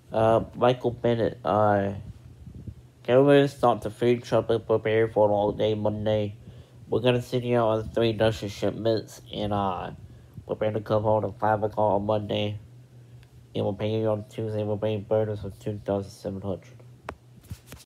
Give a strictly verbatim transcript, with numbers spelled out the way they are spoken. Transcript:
Uh, Michael Bennett, uh, Government start the food truck and prepare for all day Monday. We're gonna send you out on three dozen shipments and uh prepare to come home at five o'clock on Monday. And we'll pay you on Tuesday, we'll pay bonus of two thousand seven hundred.